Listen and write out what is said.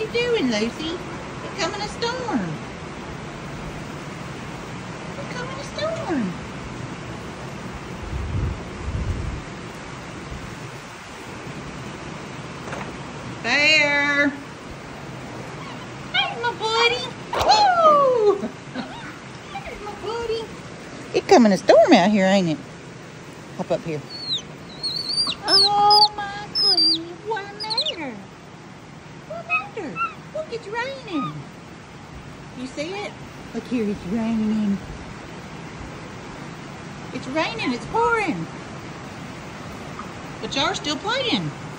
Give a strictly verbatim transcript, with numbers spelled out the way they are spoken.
you doing, Lucy? You're coming a storm. You're coming a storm. There. There's my buddy. Woo! There's my buddy. It's coming a storm out here, ain't it? Hop up here. Oh my goodness, what a matter? What a matter? Look, it's raining. You see it? Look here, it's raining. It's raining, it's pouring. But y'all are still playing.